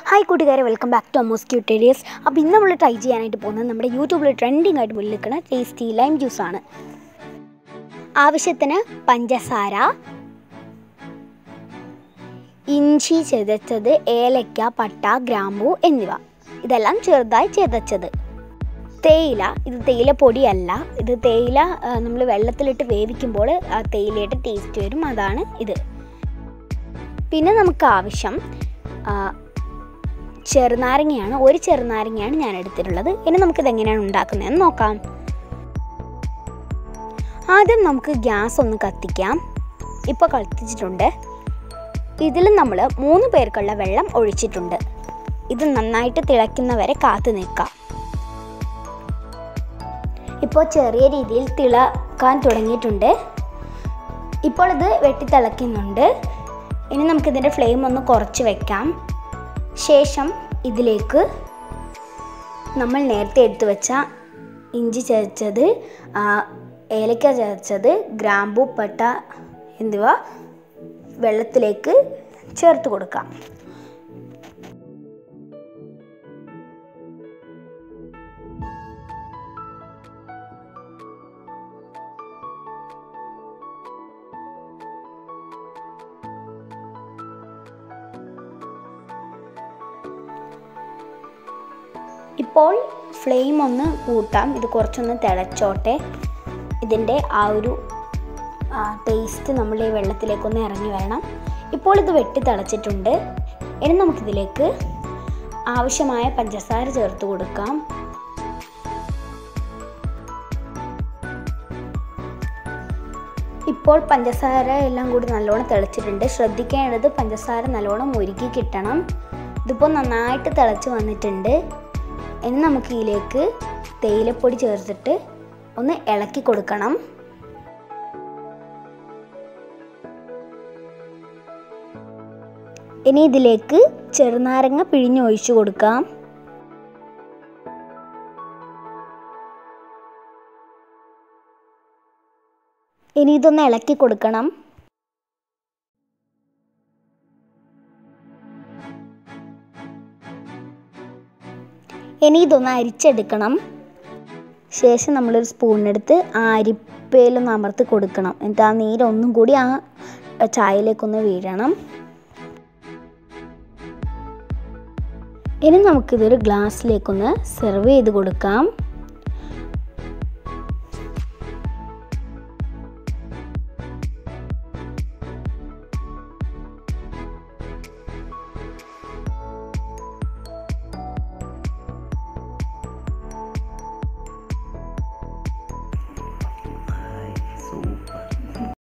Hi കൂട്ടുകാരെ, welcome back to Ammu's ക്യൂട്ടേരിയസ്. അപ്പോൾ ഇന്ന് നമ്മൾ ട്രൈ ചെയ്യാനായിട്ട് പോകുന്നത് നമ്മുടെ യൂട്യൂബിൽ ട്രെൻഡിങ് ആയിട്ട് മുന്നിൽ നിൽക്കുന്ന ടേസ്റ്റി ലൈം ജ്യൂസാണ്. ആവശ്യത്തിന് പഞ്ചസാര, ഇഞ്ചി ചതച്ചത്, ഏലക്ക, പട്ട, ഗ്രാമ്പൂ എന്നിവ. ഇതെല്ലാം ചെറുതായി ചതച്ചത്. തേയില, ഇത് തേയില പൊടിയല്ല, ഇത് തേയില നമ്മൾ വെള്ളത്തിലിട്ട് വേവിക്കുമ്പോൾ ആ തേയിലയുടെ ടേസ്റ്റ് വരും, അതാണ് ഇത്. പിന്നെ നമുക്ക് ആവശ്യം ചെറുനാരങ്ങയാണ്. ഒരു ചെറുനാരങ്ങയാണ് ഞാൻ എടുത്തിട്ടുള്ളത്. ഇനി നമുക്കിത് എങ്ങനെയാണ് ഉണ്ടാക്കുന്നതെന്ന് നോക്കാം. ആദ്യം നമുക്ക് ഗ്യാസ് ഒന്ന് കത്തിക്കാം. ഇപ്പോൾ കത്തിച്ചിട്ടുണ്ട്. ഇതിൽ നമ്മൾ 3 പേർക്കുള്ള വെള്ളം ഒഴിച്ചിട്ടുണ്ട്. ഇത് നന്നായിട്ട് തിളയ്ക്കുന്നവരെ കാത്തു നിൽക്കാം. ഇപ്പോൾ ചെറിയ രീതിയിൽ തിളക്കാൻ തുടങ്ങിയിട്ടുണ്ട്. ഇപ്പോൾ ഇത് വെട്ടിത്തിളയ്ക്കുന്നുണ്ട്. ഇനി നമുക്കിതിൻ്റെ ഫ്ലെയിം ഒന്ന് കുറച്ച് വയ്ക്കാം. ശേഷം ഇതിലേക്ക് നമ്മൾ നേരത്തെ എടുത്തു വെച്ച ഇഞ്ചി ചതച്ചത്, ഏലക്ക ചതച്ചത്, ഗ്രാമ്പൂ, പട്ട എന്നിവ വെള്ളത്തിലേക്ക് ചേർത്ത് കൊടുക്കാം. ഇപ്പോൾ ഫ്ലെയിം ഒന്ന് കൂട്ടാം. ഇത് കുറച്ചൊന്ന് തിളച്ചോട്ടെ. ഇതിൻ്റെ ആ ഒരു ടേസ്റ്റ് നമ്മൾ ഈ വെള്ളത്തിലേക്കൊന്ന് ഇറങ്ങി വരണം. ഇപ്പോൾ ഇത് വെട്ടി തിളച്ചിട്ടുണ്ട്. ഇനി നമുക്കിതിലേക്ക് ആവശ്യമായ പഞ്ചസാര ചേർത്ത് കൊടുക്കാം. ഇപ്പോൾ പഞ്ചസാര എല്ലാം കൂടി നല്ലോണം തിളച്ചിട്ടുണ്ട്. ശ്രദ്ധിക്കേണ്ടത് പഞ്ചസാര നല്ലോണം ഉരുക്കി കിട്ടണം. ഇതിപ്പോൾ നന്നായിട്ട് തിളച്ച് വന്നിട്ടുണ്ട്. ഇനി നമുക്ക് ഇതിലേക്ക് തേയിലപ്പൊടി ചേർത്തിട്ട് ഒന്ന് ഇളക്കി കൊടുക്കണം. ഇനി ഇതിലേക്ക് ചെറുനാരങ്ങ പിഴിഞ്ഞൊഴിച്ചു കൊടുക്കാം. ഇനി ഇതൊന്ന് ഇളക്കി കൊടുക്കണം. ഇനി ഇതൊന്ന് അരിച്ചെടുക്കണം. ശേഷം നമ്മളൊരു സ്പൂണെടുത്ത് ആ അരിപ്പയിലൊന്ന് അമർത്തി കൊടുക്കണം. എന്നിട്ട് ആ നീരൊന്നും കൂടി ആ ചായയിലേക്കൊന്ന് വീഴണം. ഇനി നമുക്കിതൊരു ഗ്ലാസ്സിലേക്കൊന്ന് സെർവ് ചെയ്ത് കൊടുക്കാം.